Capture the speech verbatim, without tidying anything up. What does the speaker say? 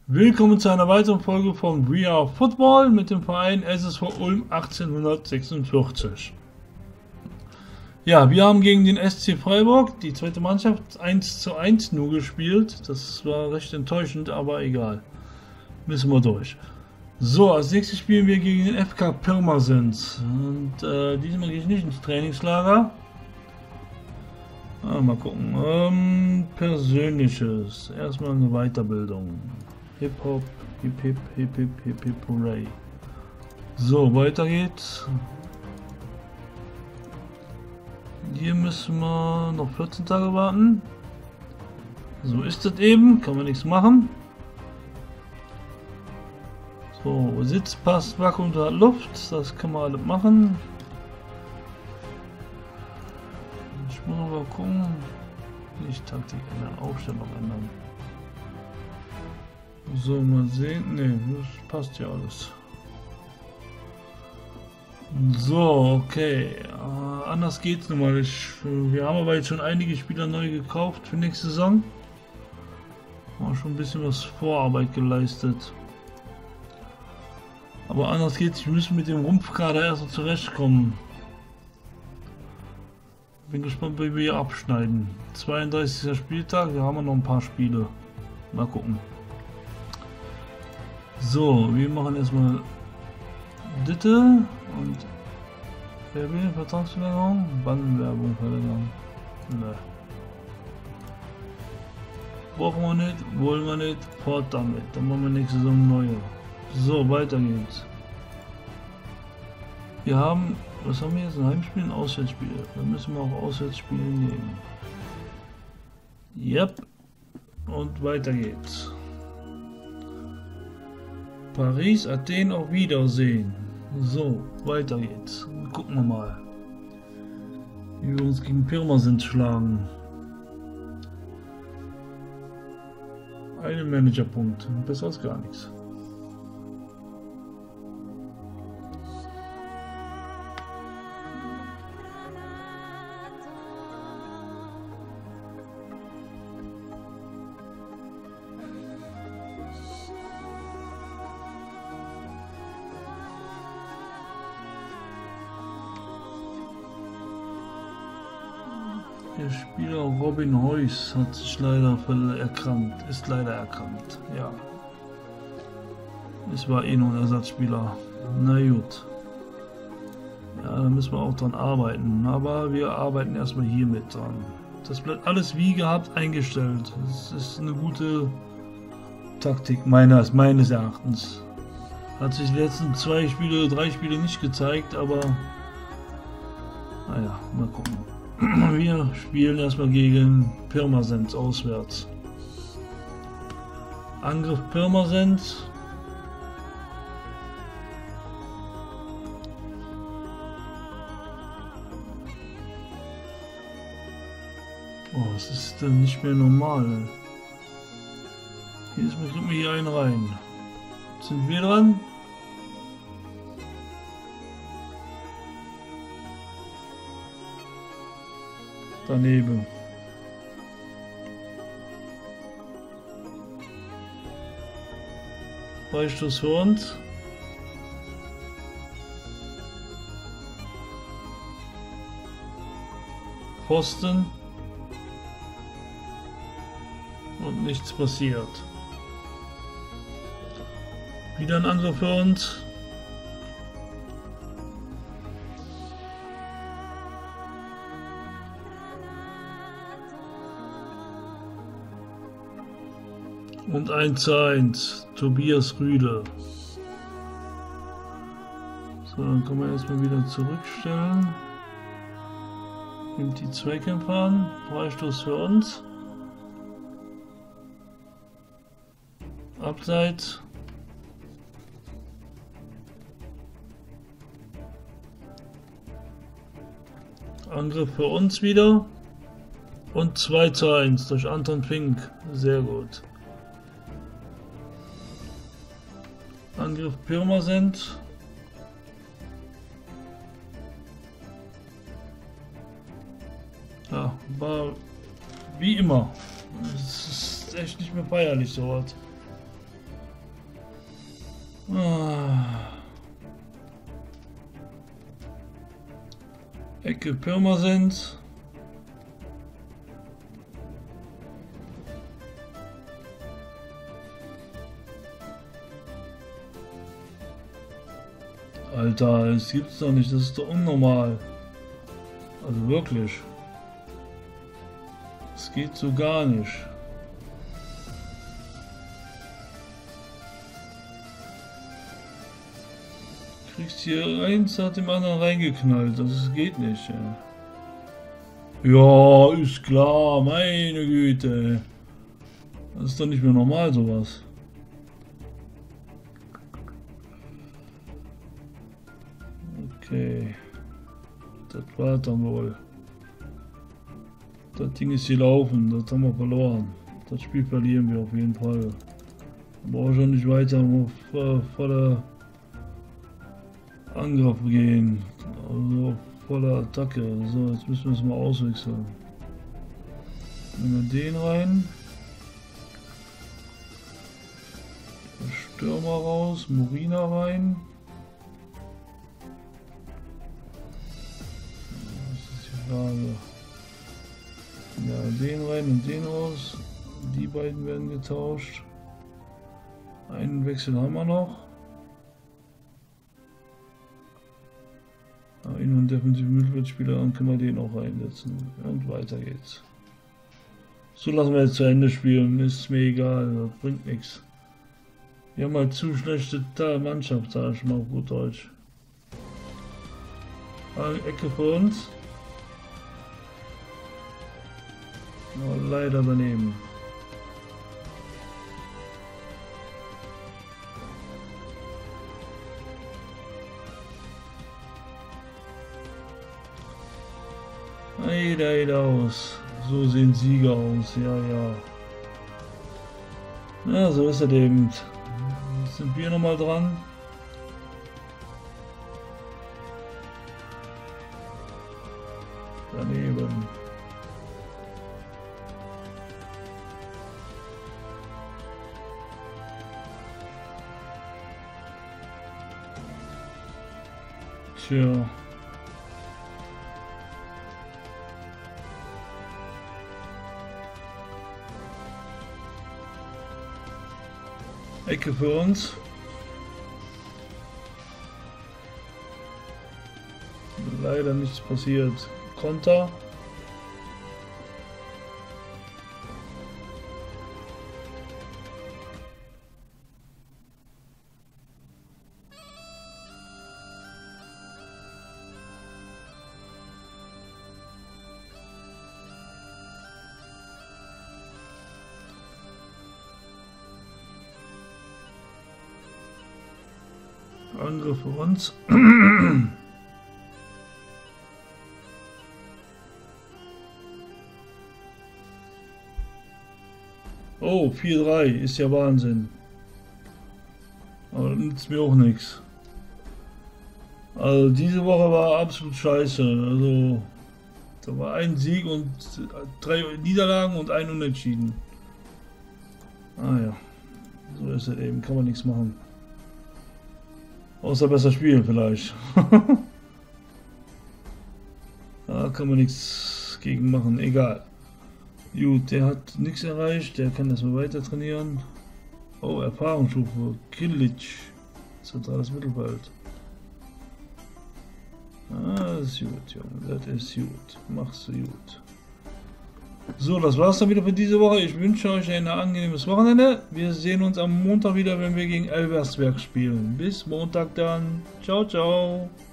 Willkommen zu einer weiteren Folge von We Are Football mit dem Verein S S V Ulm achtzehnhundertsechsundvierzig. Ja, wir haben gegen den S C Freiburg, die zweite Mannschaft, eins zu eins nur gespielt. Das war recht enttäuschend, aber egal. Müssen wir durch. So, als nächstes spielen wir gegen den F K Pirmasens. Und äh, diesmal gehe ich nicht ins Trainingslager. Ah, mal gucken. Ähm, Persönliches. Erstmal eine Weiterbildung. Hip-Hop, Hip-Hip, Hip-Hip, Hip-Hip, Hooray. So, weiter geht's. Hier müssen wir noch vierzehn Tage warten. So ist das eben, kann man nichts machen. So, Sitz passt, Vakuum da Luft, das kann man alles machen. Ich muss mal gucken. Nicht Taktik ändern, Aufstellung ändern. So, mal sehen. Ne, das passt ja alles. So, okay. Äh, anders geht's nun mal. Ich, wir haben aber jetzt schon einige Spieler neu gekauft für nächste Saison. Haben schon ein bisschen was Vorarbeit geleistet. Aber anders geht's. Wir müssen mit dem Rumpfkader erst zurechtkommen. Bin gespannt, wie wir hier abschneiden. zweiunddreißigster Spieltag, da haben wir noch ein paar Spiele. Mal gucken. So, wir machen erstmal Ditte und wer will Vertragsverlängerung? Bandenwerbung verlängern. Ne. Brauchen wir nicht, wollen wir nicht, fort damit. Dann machen wir nächste Saison neue. So, weiter geht's. Wir haben, was haben wir jetzt? Ein Heimspiel, ein Auswärtsspiel. Dann müssen wir auch Auswärtsspiele nehmen. Yep. Und weiter geht's. Paris, Athen, auf Wiedersehen. So, weiter geht's. Gucken wir mal, wie wir uns gegen Pirmasens schlagen. Einen Managerpunkt. Besser als gar nichts. Der Spieler Robin Heus hat sich leider erkrankt, ist leider erkrankt, ja. Es war eh nur ein Ersatzspieler. Na gut. Ja, da müssen wir auch dran arbeiten, aber wir arbeiten erstmal hier mit dran. Das bleibt alles wie gehabt eingestellt. Das ist eine gute Taktik meines, meines Erachtens. Hat sich die letzten zwei Spiele, drei Spiele nicht gezeigt, aber naja, mal gucken. Wir spielen erstmal gegen Pirmasens auswärts. Angriff Pirmasens. Oh, was ist denn nicht mehr normal? Jedes Mal kriegen wir hier einen rein. Sind wir dran? Daneben. Freistoß für uns. Pfosten. Und nichts passiert. Wieder ein Angriff für uns. Und eins zu eins, Tobias Rüde. So, dann kann man erstmal wieder zurückstellen. Nimmt die Zweikämpfer an, Freistoß für uns. Abseits. Angriff für uns wieder. Und zwei zu eins durch Anton Fink. Sehr gut. Angriff Pirmasens. Ja, war wie immer. Es ist echt nicht mehr feierlich sowas. Ah. Ecke Pirmasens. Alter, das gibt's doch nicht, das ist doch unnormal. Also wirklich. Das geht so gar nicht. Du kriegst hier eins nach dem anderen reingeknallt, das geht nicht. Ja, ja, ist klar, meine Güte. Das ist doch nicht mehr normal sowas. Okay, das war dann wohl. Das Ding ist gelaufen, das haben wir verloren. Das Spiel verlieren wir auf jeden Fall. Wir brauchen schon nicht weiter vor, voller Angriff gehen. Also voller Attacke. So, jetzt müssen wir es mal auswechseln. Nehmen wir den rein. Stürmer raus, Morina rein. Frage. Ja, den rein und den raus. Die beiden werden getauscht. Einen Wechsel haben wir noch. Einen und defensiven Mittelfeldspieler, dann können wir den auch reinsetzen. Und weiter geht's. So lassen wir jetzt zu Ende spielen. Ist mir egal, das bringt nichts. Wir haben halt zu schlechte Mannschaft, sag ich mal auf gut Deutsch. Eine Ecke für uns. Oh, leider daneben. Eida, Eida aus. So sehen Sieger aus, ja, ja. Ja, so ist es eben. Jetzt sind wir nochmal dran. Daneben. Tja. Ecke für uns. Leider nichts passiert. Konter. Angriff für uns. Oh, vier drei ist ja Wahnsinn. Aber nützt mir auch nichts. Also diese Woche war absolut scheiße. Also da war ein Sieg und drei Niederlagen und ein Unentschieden. Ah ja, so ist es eben, kann man nichts machen. Außer besser spielen vielleicht. Da kann man nichts gegen machen, egal. Gut, der hat nichts erreicht, der kann das mal weiter trainieren. Oh, Erfahrungsstufe, Kilic, zentrales Mittelfeld. Ah, das ist gut, Junge, das ist gut, machst du gut. So, das war's dann wieder für diese Woche. Ich wünsche euch ein angenehmes Wochenende. Wir sehen uns am Montag wieder, wenn wir gegen Elversberg spielen. Bis Montag dann. Ciao, ciao.